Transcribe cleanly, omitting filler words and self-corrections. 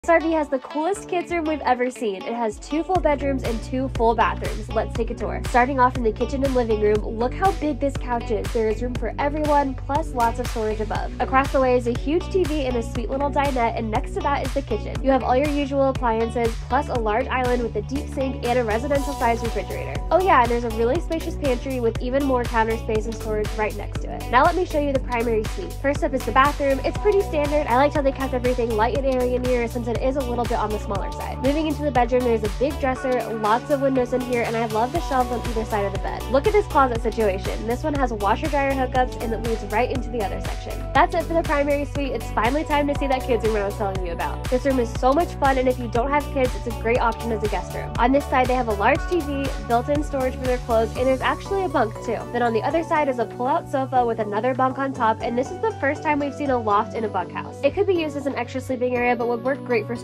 This RV has the coolest kids room we've ever seen. It has 2 full bedrooms and 2 full bathrooms. Let's take a tour. Starting off in the kitchen and living room, look how big this couch is. There is room for everyone, plus lots of storage above. Across the way is a huge TV and a sweet little dinette, and next to that is the kitchen. You have all your usual appliances, plus a large island with a deep sink and a residential-sized refrigerator. Oh yeah, and there's a really spacious pantry with even more counter space and storage right next to it. Now let me show you the primary suite. First up is the bathroom. It's pretty standard. I liked how they kept everything light and airy in here since it is a little bit on the smaller side. Moving into the bedroom, there's a big dresser, lots of windows in here, and I love the shelves on either side of the bed. Look at this closet situation. This one has washer-dryer hookups and it leads right into the other section. That's it for the primary suite. It's finally time to see that kids room I was telling you about. This room is so much fun, and if you don't have kids, it's a great option as a guest room. On this side, they have a large TV, built-in storage for their clothes, and there's actually a bunk too. Then on the other side is a pull-out sofa with another bunk on top, and this is the first time we've seen a loft in a bunkhouse. It could be used as an extra sleeping area, but would work great